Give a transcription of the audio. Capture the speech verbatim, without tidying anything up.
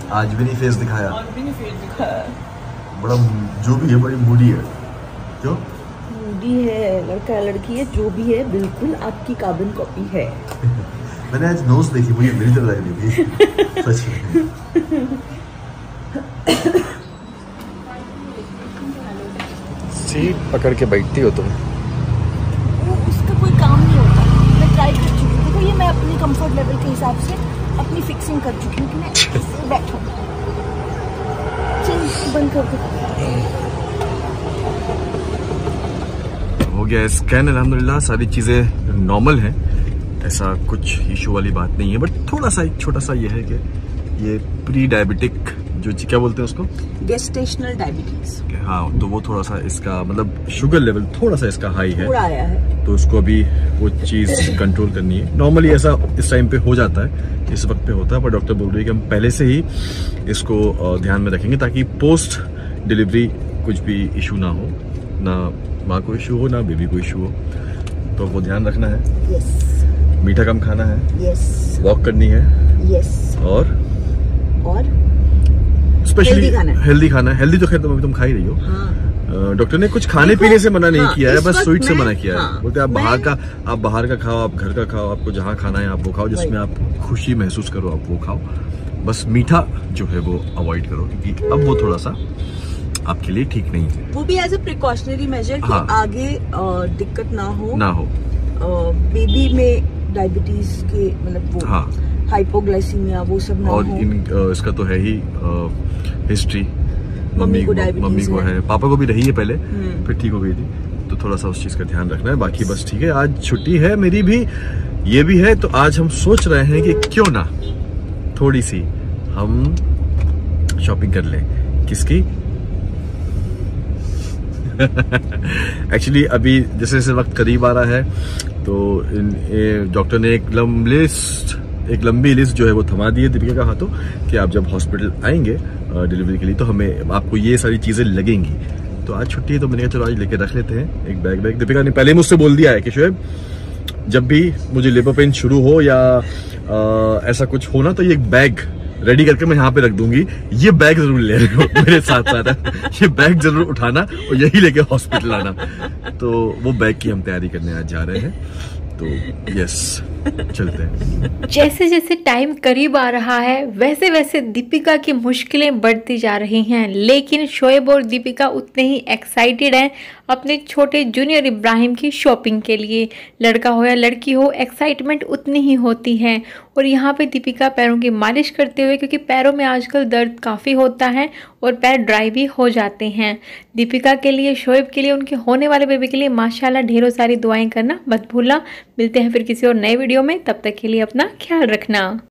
आज भी नहीं फेस दिखाया। आज भी नहीं फेस दिखाया। बड़ा जो भी है बड़ी मूडी है। क्यों मूडी है? लड़का लड़की है जो भी है, बिल्कुल आपकी कार्बन कॉपी है। मैंने आज नोज देखी, मुझे मेरी तरह लग रही थी सच में। सीट पकड़ के बैठती हो तुम। वो उसका कोई काम नहीं होता। मैं ट्राई कर चुकी हूँ। देखो ये मैं अपनी कंफर्ट लेवल के हिसाब से अपनी फिक्सिंग कर चुकी हूँ कि मैं ऐसे बैठूँ। चल बंद कर दो। हो गया स्कैन, अल्हम्दुलिल्लाह सारी चीज़ें नॉर्मल हैं, ऐसा कुछ इशू वाली बात नहीं है। बट थोड़ा सा एक छोटा सा ये है कि ये प्री डायबिटिक जो क्या बोलते हैं उसको, गेस्टेशनल डायबिटीज। हाँ, तो वो थोड़ा सा इसका मतलब शुगर लेवल थोड़ा सा इसका हाई है, थोड़ा आया है, तो उसको अभी वो चीज़ कंट्रोल करनी है। नॉर्मली ऐसा इस टाइम पे हो जाता है, इस वक्त पे होता है, पर डॉक्टर बोल रही है कि हम पहले से ही इसको ध्यान में रखेंगे ताकि पोस्ट डिलीवरी कुछ भी इशू ना हो, ना माँ को इशू हो ना बेबी को इशू हो। तो वो ध्यान रखना है। यस। मीठा कम खाना है। यस। वॉक करनी है। यस। और और स्पेशली हेल्दी खाना है। हेल्दी खाना है। हेल्दी तो खैर तुम अभी तुम खा ही रही हो। हाँ। डॉक्टर ने कुछ खाने पीने से मना नहीं हाँ, किया है, बस स्वीट से मना किया हाँ, है। बोलते आप बाहर का आप बाहर का खाओ, आप घर का खाओ, आपको जहाँ खाना है आप वो खाओ, जिसमें आप खुशी महसूस करो आप वो खाओ। बस मीठा जो है वो अवॉइड करो, क्योंकि अब वो थोड़ा सा आपके लिए ठीक नहीं है। वो भी एज अ प्रिकॉशनरी मेजर कि हाँ। आगे दिक्कत ना हो ना हो बेबी में डायबिटीज के मतलब वो हाँ, हाइपोग्लाइसीमिया वो सब ना और हो। इन आ, इसका तो है ही हिस्ट्री। मम्मी को डायबिटीज मम्मी को है, पापा को भी रही है पहले, हम्म। फिर ठीक हो गई थी, तो थोड़ा सा उस चीज का ध्यान रखना है। बाकी बस ठीक है। आज छुट्टी है मेरी भी, ये भी है, तो आज हम सोच रहे हैं कि क्यों ना थोड़ी सी हम शॉपिंग कर लें। किसकी? एक्चुअली अभी जैसे जैसे वक्त करीब आ रहा है, तो डॉक्टर ने एक लंबी लिस्ट एक लंबी लिस्ट जो है वो थमा दी है दीपिका का हाथों कि आप जब हॉस्पिटल आएंगे डिलीवरी के लिए तो हमें आपको ये सारी चीजें लगेंगी। तो आज छुट्टी है, तो मैंने कहा चलो आज लेके रख लेते हैं एक बैग बैग। दीपिका ने पहले मुझसे बोल दिया है कि शोएब जब भी मुझे लेबर पेन शुरू हो या आ, ऐसा कुछ हो ना, तो ये एक बैग रेडी करके मैं यहाँ पे रख दूंगी, ये बैग जरूर ले रहे हो मेरे साथ साथ, ये बैग जरूर उठाना और यही लेके हॉस्पिटल आना। तो वो बैग की हम तैयारी करने आज जा रहे हैं, तो यस चलते हैं। जैसे जैसे टाइम करीब आ रहा है वैसे वैसे दीपिका की मुश्किलें बढ़ती जा रही हैं, लेकिन शोएब और दीपिका उतने ही एक्साइटेड हैं अपने छोटे जूनियर इब्राहिम की शॉपिंग के लिए। लड़का हो या लड़की हो, एक्साइटमेंट उतनी ही होती है। और यहाँ पे दीपिका पैरों की मालिश करते हुए, क्योंकि पैरों में आजकल दर्द काफ़ी होता है और पैर ड्राई भी हो जाते हैं। दीपिका के लिए, शोएब के लिए, उनके होने वाले बेबी के लिए माशाल्लाह ढेरों सारी दुआएं करना मत भूलना। मिलते हैं फिर किसी और नए वीडियो में, तब तक के लिए अपना ख्याल रखना।